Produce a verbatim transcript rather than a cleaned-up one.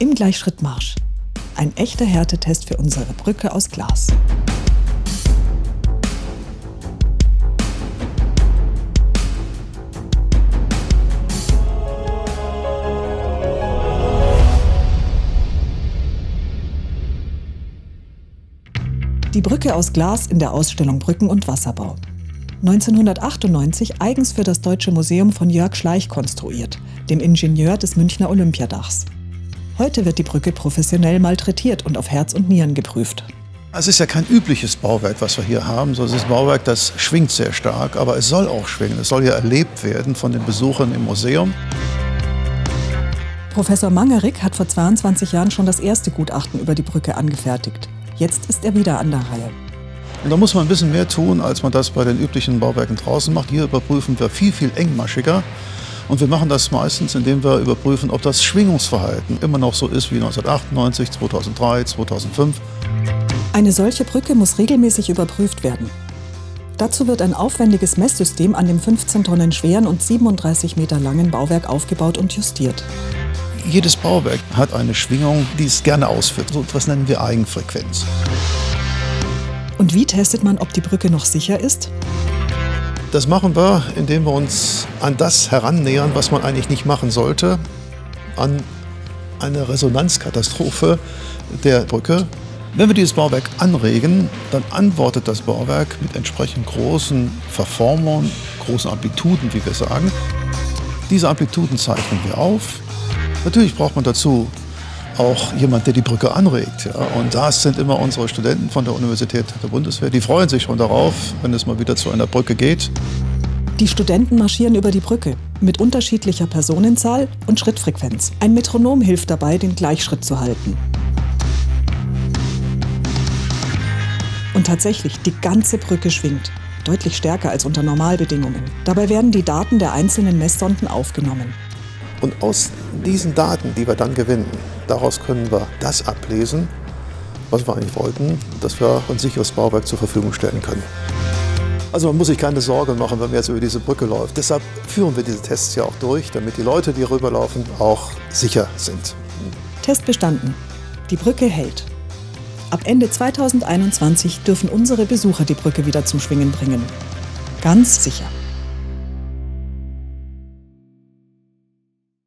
Im Gleichschrittmarsch. Ein echter Härtetest für unsere Brücke aus Glas. Die Brücke aus Glas in der Ausstellung Brücken und Wasserbau. neunzehnhundertachtundneunzig eigens für das Deutsche Museum von Jörg Schleich konstruiert, dem Ingenieur des Münchner Olympiadachs. Heute wird die Brücke professionell malträtiert und auf Herz und Nieren geprüft. Es ist ja kein übliches Bauwerk, was wir hier haben, sondern es ist ein Bauwerk, das schwingt sehr stark, aber es soll auch schwingen. Es soll ja erlebt werden von den Besuchern im Museum. Professor Mangerig hat vor zweiundzwanzig Jahren schon das erste Gutachten über die Brücke angefertigt. Jetzt ist er wieder an der Reihe. Und da muss man ein bisschen mehr tun, als man das bei den üblichen Bauwerken draußen macht. Hier überprüfen wir viel, viel engmaschiger. Und wir machen das meistens, indem wir überprüfen, ob das Schwingungsverhalten immer noch so ist wie neunzehnhundertachtundneunzig, zweitausenddrei, zweitausendfünf. Eine solche Brücke muss regelmäßig überprüft werden. Dazu wird ein aufwendiges Messsystem an dem fünfzehn Tonnen schweren und siebenunddreißig Meter langen Bauwerk aufgebaut und justiert. Jedes Bauwerk hat eine Schwingung, die es gerne ausführt. So etwas nennen wir Eigenfrequenz. Und wie testet man, ob die Brücke noch sicher ist? Das machen wir, indem wir uns an das herannähern, was man eigentlich nicht machen sollte, an eine Resonanzkatastrophe der Brücke. Wenn wir dieses Bauwerk anregen, dann antwortet das Bauwerk mit entsprechend großen Verformern, großen Amplituden, wie wir sagen. Diese Amplituden zeichnen wir auf. Natürlich braucht man dazu auch jemand, der die Brücke anregt. Ja. Und das sind immer unsere Studenten von der Universität der Bundeswehr. Die freuen sich schon darauf, wenn es mal wieder zu einer Brücke geht. Die Studenten marschieren über die Brücke mit unterschiedlicher Personenzahl und Schrittfrequenz. Ein Metronom hilft dabei, den Gleichschritt zu halten. Und tatsächlich, die ganze Brücke schwingt. Deutlich stärker als unter Normalbedingungen. Dabei werden die Daten der einzelnen Messsonden aufgenommen. Und aus diesen Daten, die wir dann gewinnen, daraus können wir das ablesen, was wir eigentlich wollten, dass wir ein sicheres Bauwerk zur Verfügung stellen können. Also man muss sich keine Sorgen machen, wenn man jetzt über diese Brücke läuft. Deshalb führen wir diese Tests ja auch durch, damit die Leute, die rüberlaufen, auch sicher sind. Test bestanden. Die Brücke hält. Ab Ende zweitausendeinundzwanzig dürfen unsere Besucher die Brücke wieder zum Schwingen bringen. Ganz sicher.